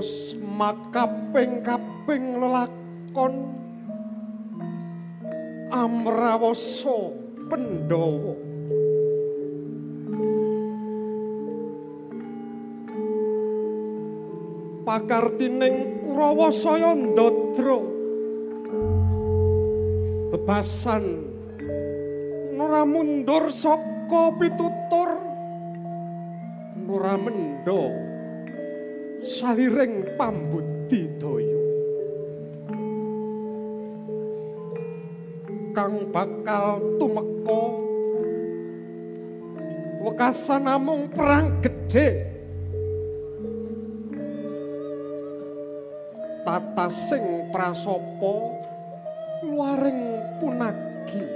wus makaping-kaping lelakon Amrawasa Pandhawa. Pakartining Kurawa saya ndadra bebasan ora mundur saka pitutur ora mendha saliring pambudidaya kang bakal tumeka wekasan namung perang gedhe tata sing prasapa luaring punagi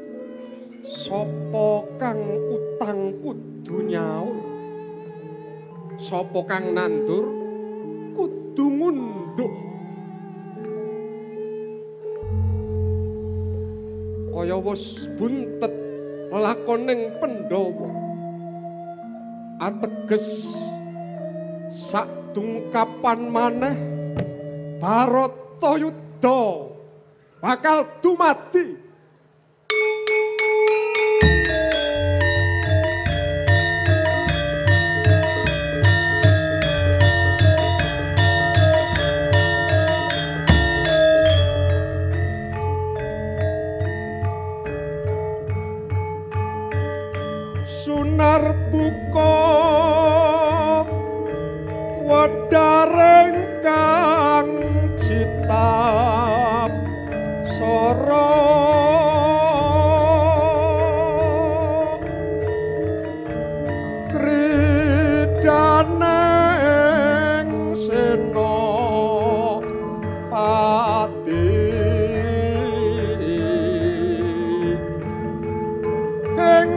sapa kang utang kudu nyaur sapa kang nandur kudu ngunduh kaya wis buntet lakoning Pandhawa ateges sakdungkapan maneh Baratayuda bakal dumadi. Sunar buka wedareng kang citap soro kridaneng seno pati ing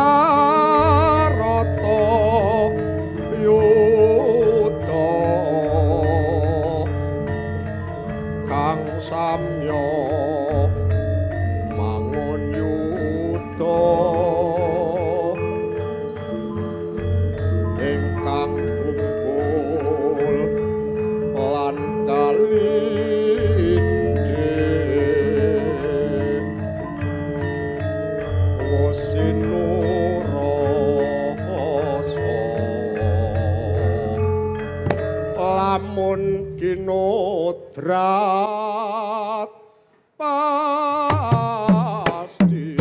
samya mangun yuda ingkang kumpul lan kalindhe wasinurasa lamun kinodrat pasti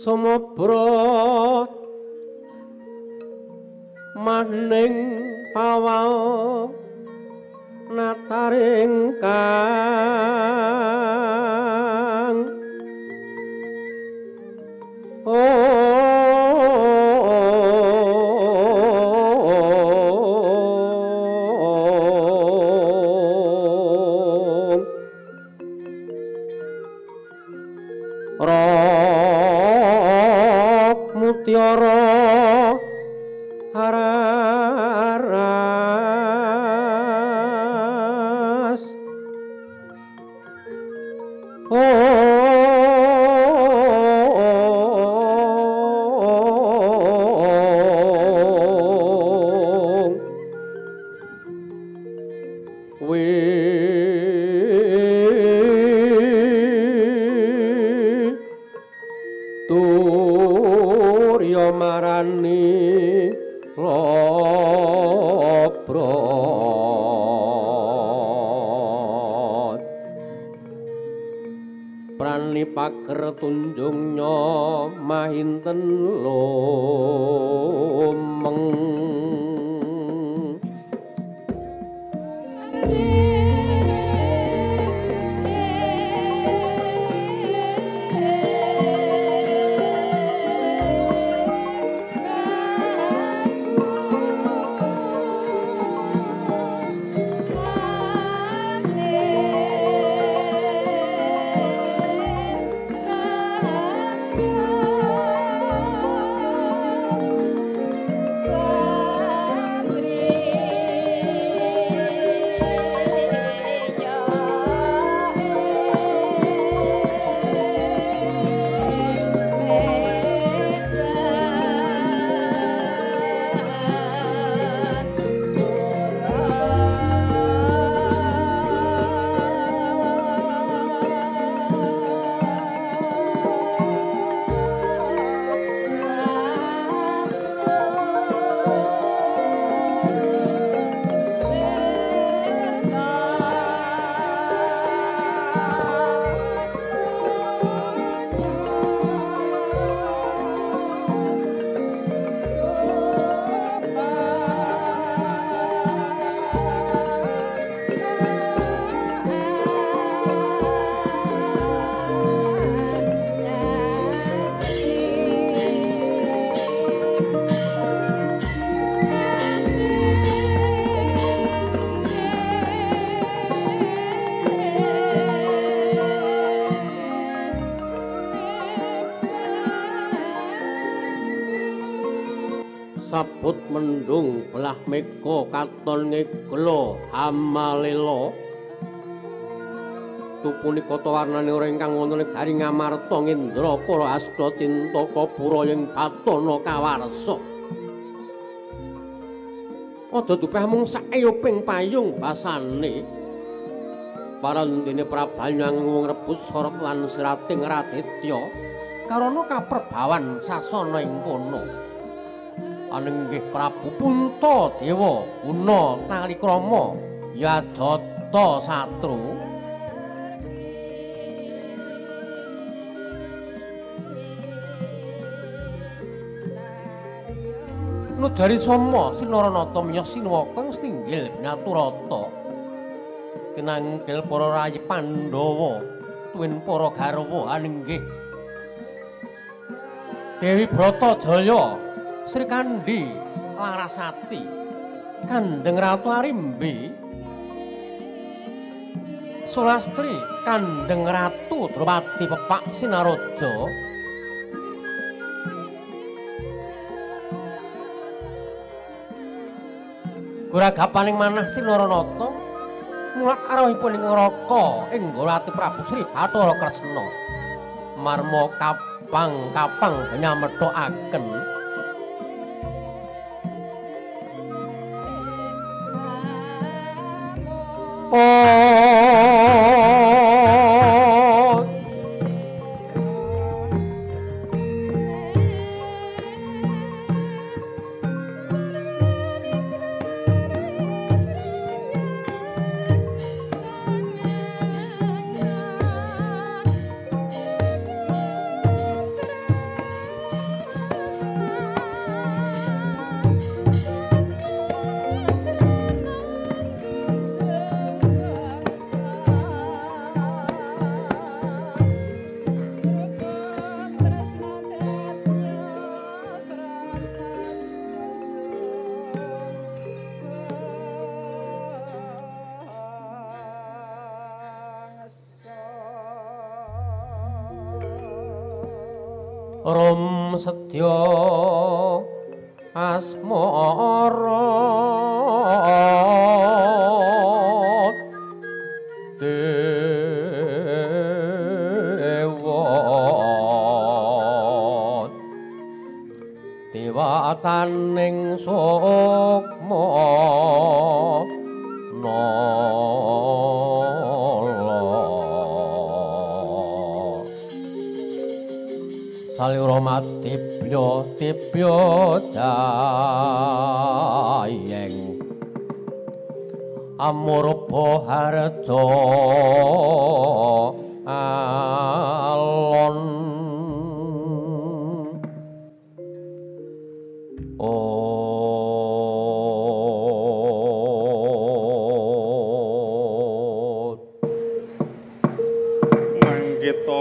sumobra maning pawal nataring kang rok mutiara hararas Turya marani lobrot prani pager tunjungnya mahinten lumeng sabut mendung belah mega katon ngeglo amalela tupunika ta warnane ora ingkang wonten garing amarta ngendra para asta cintaka pura ing batana kawarsa padha dupeh mung saeyoping payung basane parandene prabanyang wong rebus sorot lan sirating Raditya karana kaperbawan sasana ing kono anenggih Prabu Puntadewa Guna Talikrama Yadata Satru Nudari Soma Sinaranata miyos Sinuwakang Stinggil Binaturata kinanggil para rayi Pandhawa tuwin para garwa anenggih Dewi Bratajaya Sri Kandi Larasati Kandeng Ratu Arimbi Sulastri Kandeng Ratu Drupadi Pepak Sinaraja Guragapaning manah Sinaranata mulak arawipun ing Raka ing Ratu Prabu Sri Bathara Kresna marma kapang-kapang nyamethakaken rum sedya asmara dewataning sukma nala salira matibya jayeng amurba harja alon Manggita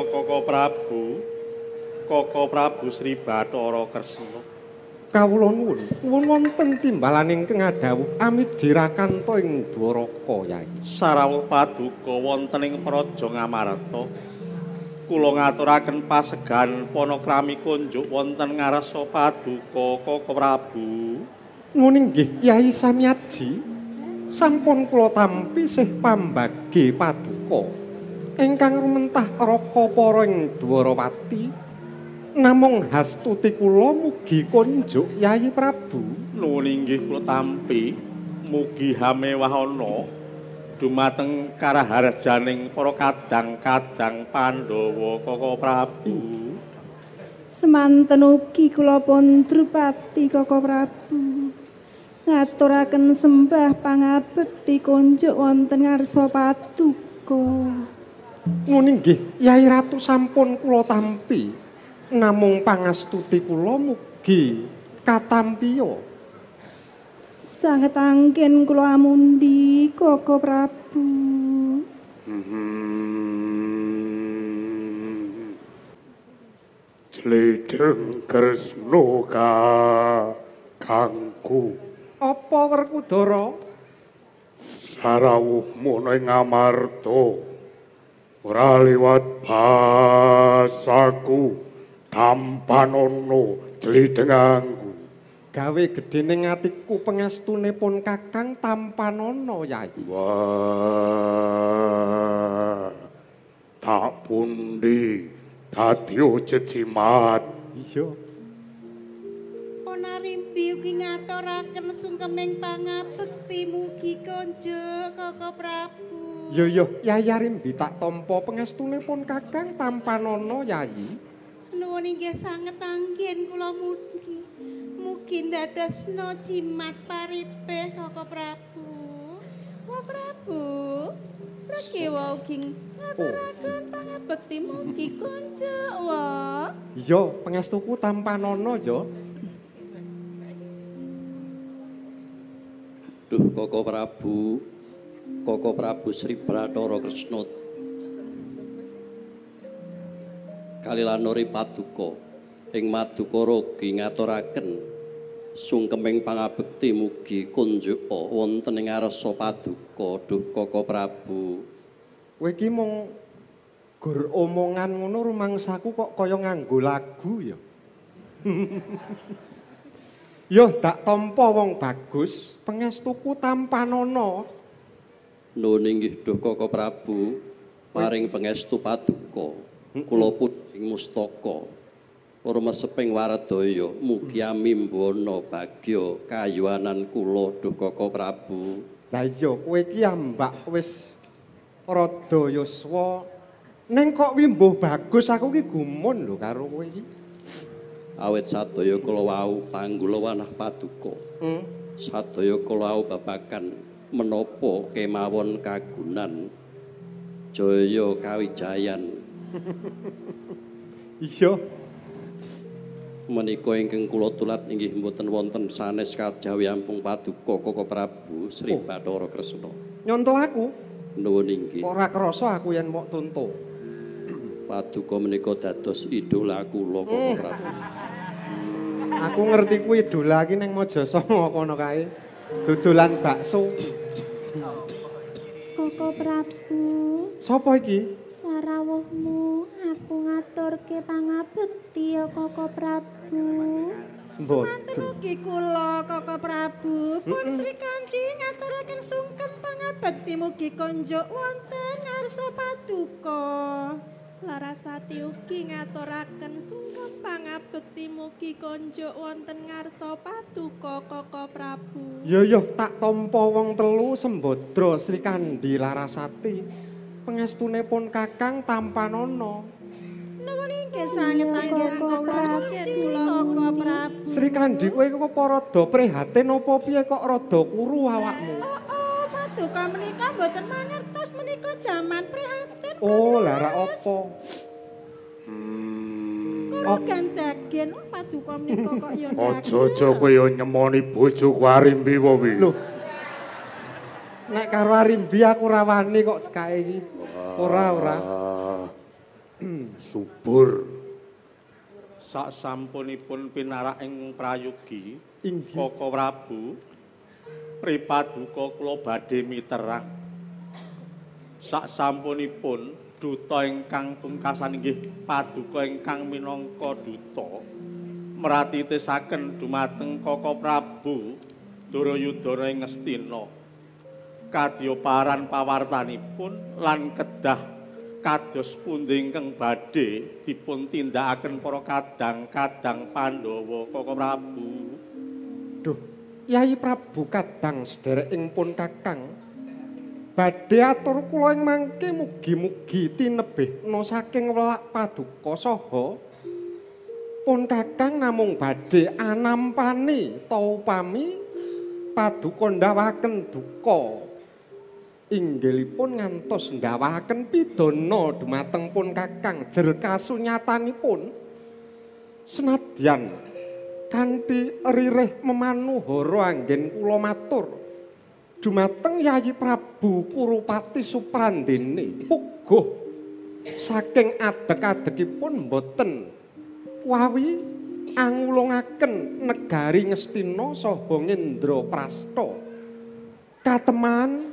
Koko Prabu Sri Bathara Kresna. Kawula nuwun wonten timbalaning ingkang adhawuh amijirakanto ing Dwaraka Yai. Sarawuh paduka wonten ing Praja Ngamarta. Kula ngaturaken pasegan panakrami kunjuk wonten ngarsa paduka Koko Prabu. Nuwun inggih Yai Samyaji. Sampun kula tampi sih pambage paduka ingkang rumentah raka para ing Dwarawati. Namung hastuti kula mugi kunjuk Yai Prabu. Nuwun inggih kula tampi mugi hamewahana dumateng karaharjaning para kadang-kadang Pandhawa Koko Prabu. Semanten ugi kula pun Drupadi Koko Prabu. Ngaturaken sembah pangabekti kunjuk wonten ngarsa paduka. Nuwun inggih Yai Ratu sampun kula tampi. Namung pangastuti kula mugi katampiya. Sanget anggen kula amundi Koko Prabu. Jledeng Kresna kakangku. Apa Werkudara? Sarawuhmu ing Ngamarta ora liwat basaku. Tampanono jledengangku. Gawe gedhening atiku pangastunipun Kakang Tampanono Yai. Wah. Tak pundi dadi jecimat. Iya. Ponarimbi ugi ngaturaken sungkeming pangabekti mugi kunjuk Koko Prabu. Yo Yai Arimbi tak tampa pangastunipun Kakang Tampanono Yai. Nuwun inggih sanget anggen kula mugi. Mugi ndadosna jimat paripe Koko Prabu. Koko Prabu, Prakewa ugi ngaturaken pangabekti mugi kunjuk wa. Iya, pangastuku Tampanono yo. Duh Koko Prabu Sri Bathara Kresna kalilanuri paduka ing Madukara ugi ngaturaken sungkeming pangabekti mugi kunjuk wonten ing ngarsa paduka. Duh Koko Prabu, Kowe iki mung gur omongan ngono rumangsaku kok kaya nganggo lagu ya. Yo tak tampa wong bagus, pangestuku Tampanono. nuwun inggih Duh Koko Prabu paring pangestu paduka. Kula puding mustaka urmeseping waradaya mugi amimbono bagya kayuanan kula Duh Koko Prabu. Lah iya kowe iki ambak wis rada yuswa ning kok wimbuh bagus aku iki gumun lho karo kowe iki. Awit sadaya kula wau panggulawanah paduka. Sadaya kula wau babagan menapa kemawon kagunan jaya kawijayan. Iya. Menika ingkang kula tulat inggih mboten wonten sanes kajawi ampung paduka Koko Prabu Sri Bathara Kresna. Nyonto aku? Nuwun inggih. Ora krasa aku yen mok tuntu. Paduka menika dados idola kula Koko Prabu. Aku ngerti kuwi idola iki ning Mojosongo kono kae. Dodolan bakso. Koko Prabu. Sopo iki? rawuhmu aku ngaturke pangabekti ya Koko Prabu. Semanten ugi kula Koko Prabu pun Sri Kandi ngaturaken sungkem pangabekti mugi konjuk wonten ngarsa paduka. Larasati ugi ngaturaken sungkem pangabekti mugi konjuk wonten ngarsa paduka Koko Prabu. Ya tak tampa wong telu Sembadra Sri Kandi Larasati. Pangestunipun Kakang Tampanana. Nuwun inggih sanget anggen Koko Prabu. Sri Kandi kowe kok apa rada prihatin apa piye kok rada kuru awakmu? Oh, paduka menika mboten mangertos menika jaman prihatin. Oh, lah ra apa. Kula gandagen paduka menika kok ya ndak. Aja-aja kowe ya nyemoni bojoku Arimbi wae. Lho. Nek karo Arimbi aku rawani kok cekake iki. Ora. Subur. Sak sampunipun pinarak ing prayogi, Inggih. Koko Prabu, pripaduka kula badhe miterang. Sak sampunipun duta ingkang pungkasan inggih paduka ingkang minangka duta meratitesaken dumateng Koko Prabu Duryudana ing Ngastina. Kadya paran pawartanipun lan kedah kados pundi ingkang badhe dipun tindakaken para kadang-kadang Pandhawa Koko Prabu. Duh, Yai Prabu kadang sederekipun pun Kakang. Badhe atur kula ing mangke mugi-mugi tinebihna saking welak paduka saha pun Kakang namung badhe anampani ta upami paduka ndawaken duka. Inggilipun ngantos ndawaken pidana dumateng pun Kakang jer kasunyatanipun senadyan kanthi ririh memanuhara anggen kula matur dumateng Yayi Prabu Kurupati Suprandene puguh saking adeg-adegipun boten wawi angulungaken negari Ngastina saha Ngendraprasta kateman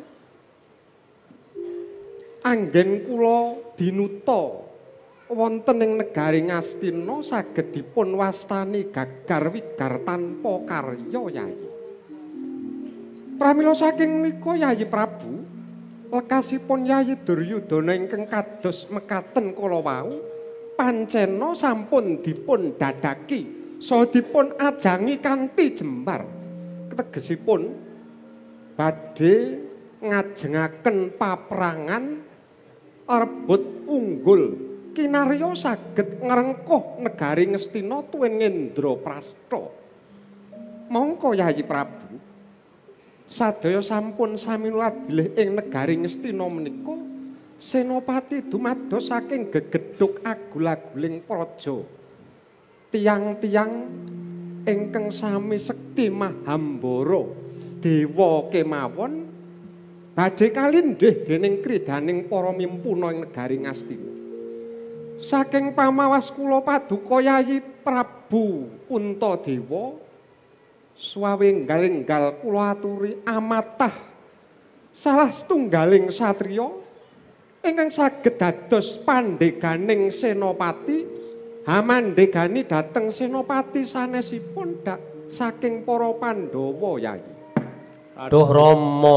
anggen kula dinuta wonten ing negari Ngastina saged dipun wastani gagar wigar tanpa karya Yai. Pramila saking menika Yayi Prabu lekasipun Yayi Duryudana ingkang kados mekaten kala wau pancena sampun dipun dadaki saha dipun ajangi kanthi jembar. Tegesipun badhe ngajengaken paprangan rebut unggul kinarya saged ngrengkuh negari Ngastina tuwin Ngendraprasta. Mongko Yayi Prabu sadaya sampun sami bilih ing negari Ngastina menika senopati dumados saking gegedhuk agul-aguling praja. Tiang-tiang ingkang sami sekti mahambara dewa kemawon badhe kalindhih dening kridaning para mimpuna ing negari Ngastina. Saking pamawas kula paduka Yayi Prabu Puntadewa swawenggal-enggal kula aturi amatah salah setunggaling satriya ingkang saged dados pandheganing senopati hamandhegani dhateng senopati sanesipun saking para Pandhawa Yayi. Duh Rama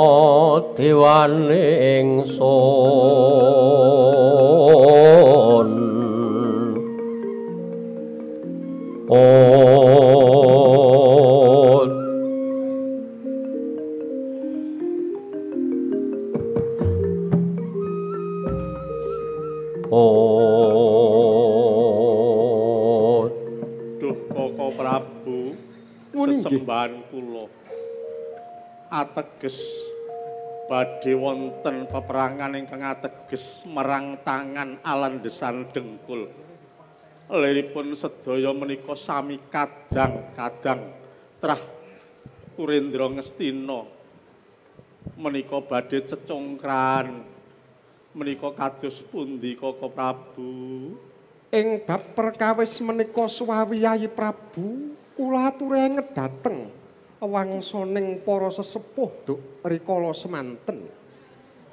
dewane ingsun Duh Koko Prabu sesembahan kula ateges badhe wonten peperangan ingkang ateges merang tangan alandesan dengkul. Liripun sedaya menika sami kadang-kadang trah Kurendra Ngastina menika badhe cecongkran menika kados pundi Koko Prabu? Ing bab perkawis menika suwawi Yayi Prabu kula aturaken dhateng wangsaning para sesepuh Duk rikala semanten.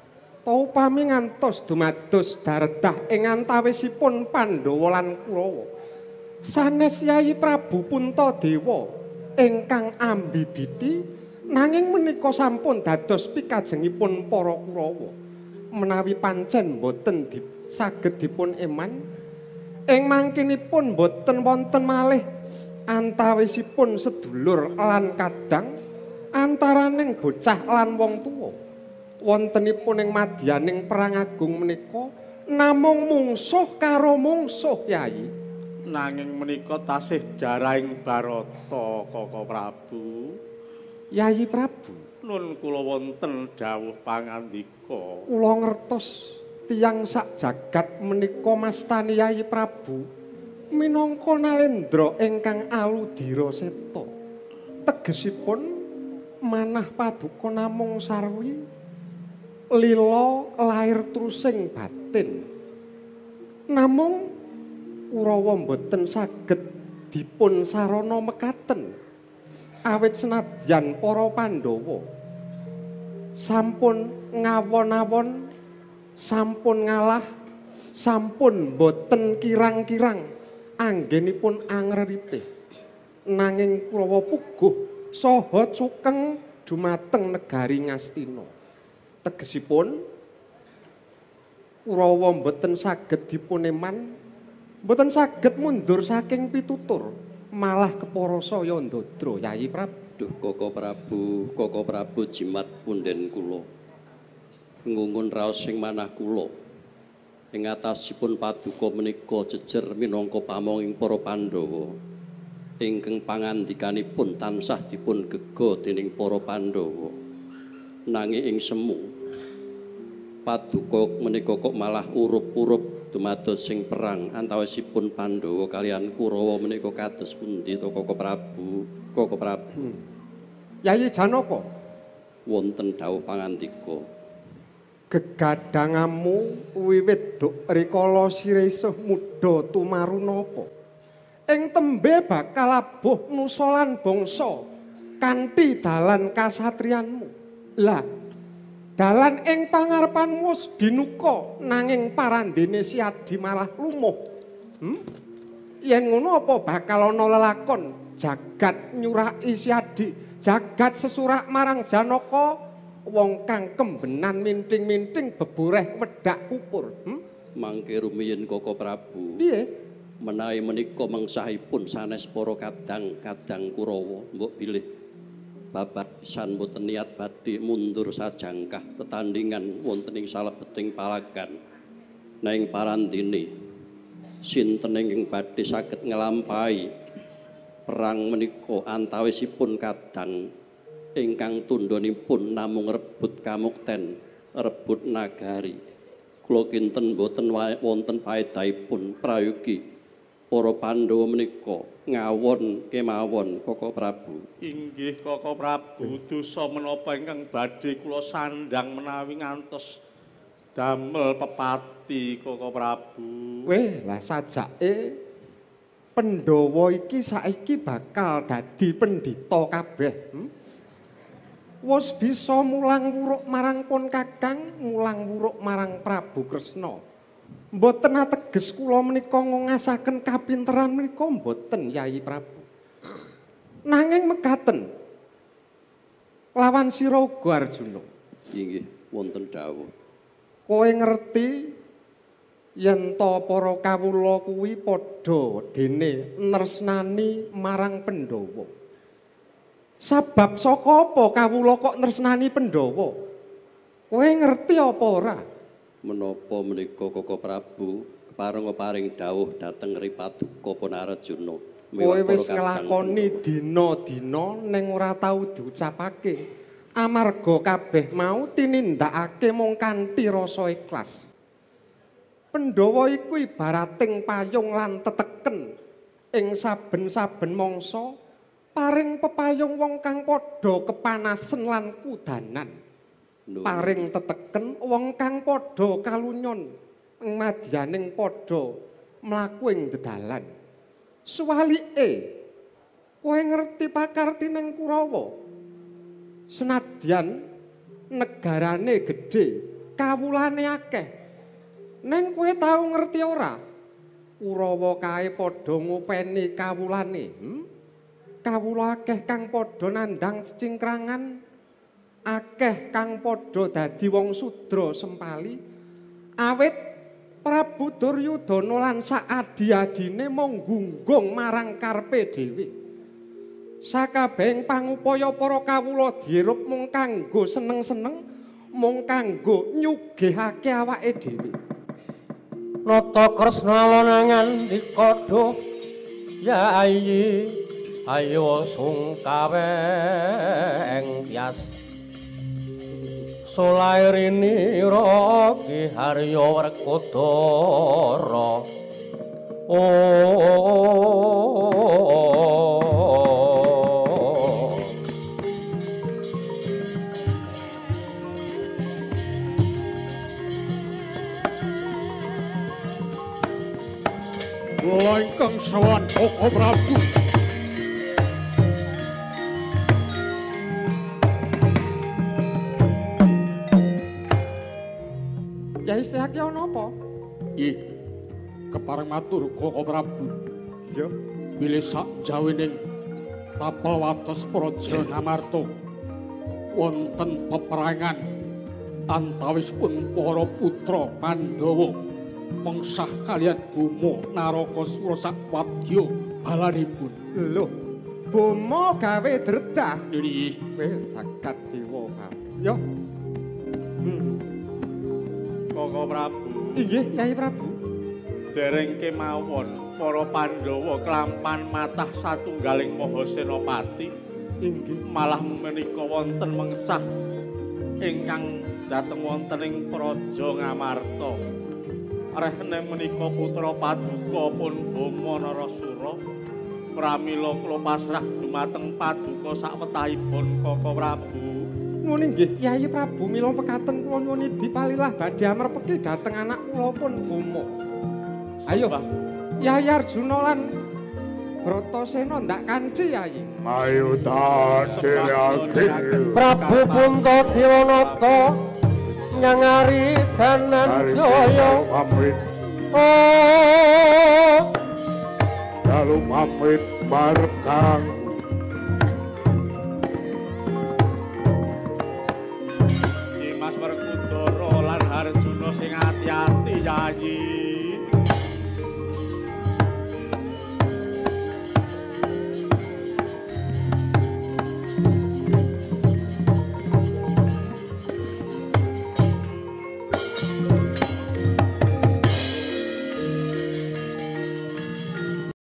upami ngantos dumados daredah ing antawisipun Pandhawa lan Kurawa. Sanes Yayi Prabu Puntadewa ingkang ambibiti nanging menika sampun dados pikajengipun para Kurawa. Menawi pancen boten saged dipun eman ing mangkinipun boten wonten malih antawisipun sedulur lan kadang antaraning bocah lan wong tuwa. Wontenipun ing madyaning perang agung menika namung mungsuh karo mungsuh Yayi. Nanging menika tasih jarahing Barata Kaka Prabu. Yayi Prabu, Nun kula wonten dawuh pangandika. kula ngertos tiyang sak jagat menika mastani Yayi Prabu minangka Nalendra ingkang aludira seta. Tegesipun manah paduka namung sarwi lila lair trusing batin. Namung Kurawa mboten saged dipun sarana mekaten awit senadyan para Pandhawa sampun ngawon-awon, sampun ngalah, sampun boten kirang-kirang anggenipun angreripih. Nanging Kurawa puguh saha cukeng dumateng negari Ngastina. Tegesipun Kurawa boten saged dipuneman, boten saged mundur saking pitutur, malah kepara saya ndadra Yayi Prabu. Duh Kaka Prabu jimat punden kula. Ngungun raos sing manah kula. Ing atasipun paduka menika jejer minangka pamonging para Pandhawa. Ingkang pangandikanipun tansah dipun gega dening para Pandhawa. Nanging ing semu paduka menika kok malah urup-urup dumados sing perang antawisipun Pandhawa kalian Kurawa menika kados pundi to Kaka Prabu? Kaka Prabu. Yayi Janaka, Wonten dawuh pangandika. Gegadangamu wiwit duk rikala sira isih muda tumaruna apa? Ing tembe bakal abuh nusa lan bangsa kanthi dalan kasatriyanmu. Lah, dalan ing pangarepanmu wis binuka nanging parandene si Adi malah lumuh. Yen ngono apa bakal ana lelakon jagat nyuraki si Adi, jagat sesurak marang Janaka, wong kang kembenan minting-minting beboreh wedak kupur. Mangke rumiyin Kaka Prabu. Piye? Menawi menika mengsahipun sanes para kadang-kadang Kurawa, mbok bilih babat pisan boten niat badhe mundur sajangkah tetandingan wonten ing salebeting palagan. Nanging parandene sinten ingkang badhe saged nglampahi perang menika antawisipun kadang ingkang tundhonipun namung rebut kamukten, rebut nagari. Kula kinten boten wonten paedahipun prayogi para Pandhawa menika ngawon kemawon Kaka Prabu. Inggih Kaka Prabu, dosa menapa ingkang badhe kula sandhang menawi ngantos damel pepati Kaka Prabu. Weh, lah sajake Pandhawa iki saiki bakal dadi pendhita kabeh. Wis bisa mulang wuruk marang pun Kakang, mulang wuruk marang Prabu Kresna. Mboten ateges kula menika ngongasaken kapinteran menika mboten Yayi Prabu. Nanging mekaten lawan sira uga Arjuna. Inggih wonten dawuh. Kowe ngerti yen ta para kawula kuwi padha dene nresnani marang Pandhawa. Sabab saka apa kawula kok nresnani Pandhawa? Kowe ngerti apa ora? Menapa menika Kaka Prabu keparenga paring dawuh dhateng Ripaduka Punarjuna. Kowe wis nglakoni dina-dina ning ora tau diucapake. Amarga kabeh mau tinindakake mung kanthi rasa ikhlas. Pandhawa iku ibarating payung lan teteken ing saben-saben mangsa paring pepayung wong kang padha kepanasen lan kudanan. Paring teteken wong kang padha kalunyon madyaning padha mlaku ing dedalan. Suwalike kowe ngerti pakartining Kurawa. Senadyan negarane gedhe kawulane akeh. Neng kowe tau ngerti ora? Kurawa kae padha ngopeni kawulane. Kawula akeh kang padha nandhang cingkrangan, akeh kang padha dadi wong sudra sempali. Awit Prabu Duryudana lan saadi-adine mung gunggung marang karepe dhewe. Sakabehing pangupaya para kawula dirup mung kanggo seneng-seneng, mung kanggo nyugihake awake dhewe. Nata Kresna lonangan dikodo yayi ayo sungkaweng tias solairini roki haryo werkodara Kula ingkang sawan Koko Prabu. Ya istihake ana apa? Ih, kepareng matur Koko Prabu. Ya, Bilih sak jawining tapel wates Praja Ngamarta wonten peperangan antawisipun para putra Pandhawa mengsah kalian Boma Narakasura sakwadya balanipun. lho, Boma gawe dredah. Nggih, Jagat dewa. Ya. Koko Prabu. Inggih, Kyai Prabu. Dereng kemawon para Pandhawa klampan matah satunggaling Maha Senapati Inggih. malah menika wonten mengsah ingkang dhateng wonten ing Praja Ngamarta. Rehne menika putra Paduka pun Boma Narasura. Pramila kula pasrah dumateng Paduka sawetahipun Koko Prabu. Ngono nggih, Kyai Prabu mila pekaten kula nyuwun dipalilah badhe amerpeki dhateng anak kula pun Boma. Ayo, Kyai Arjuna lan Bratasena ndak kanci, Kyai. ayo tadirake. Prabu Punta Dewanata nyangari Dananjaya Pamit, dalu pamit markang. Dimas Werkudara lan Arjuna sing ati-ati Yayi.